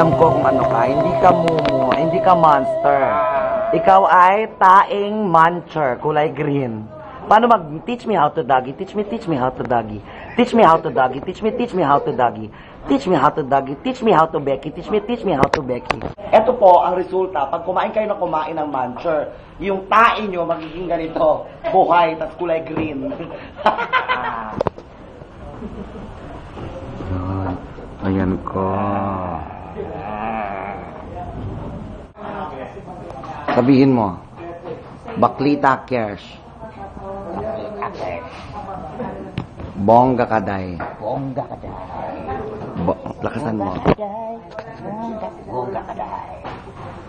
Alam ko kung ano ka, hindi ka mumu, hindi ka monster. Ikaw ay taing muncher, kulay green. Paano teach me how to doggy, teach me how to doggy. Teach me how to doggy, teach me how to doggy. Teach me how to doggy, teach me how to Becky, teach me how to Becky. Ito po ang resulta, pag kumain kayo ng kumain ng muncher, yung tae nyo magiging ganito, buhay, tas kulay green. Ayan ko. Sabihin mo, Baklita Cash. Bongga kaday. Bongga kaday. Lakasan mo. Bongga kaday.